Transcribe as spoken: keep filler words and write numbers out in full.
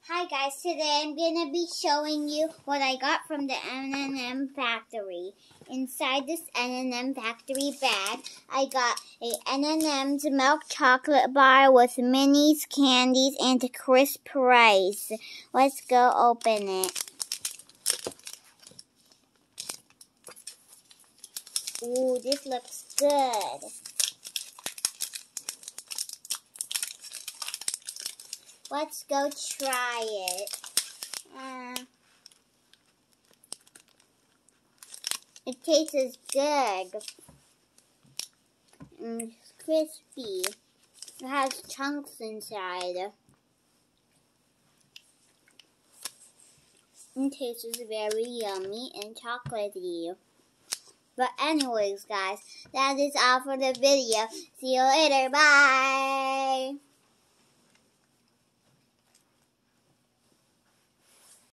Hi guys, today I'm going to be showing you what I got from the M and M factory. Inside this M and M factory bag, I got a M and M's milk chocolate bar with minis, candies, and a crisp rice. Let's go open it. Ooh, this looks good. Let's go try it. Uh, it tastes good. And it's crispy. It has chunks inside. It tastes very yummy and chocolatey. But anyways, guys, that is all for the video. See you later. Bye.